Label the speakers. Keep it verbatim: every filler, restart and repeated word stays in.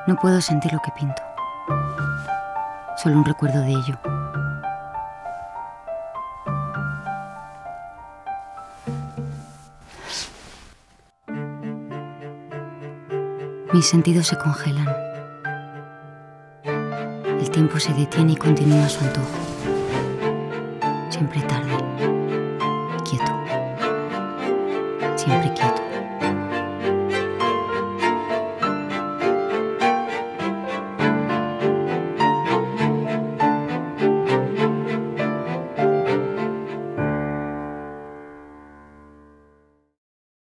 Speaker 1: No puedo sentir lo que pinto. Solo un recuerdo de ello. Mis sentidos se congelan. El tiempo se detiene y continúa a su antojo. Siempre tarde.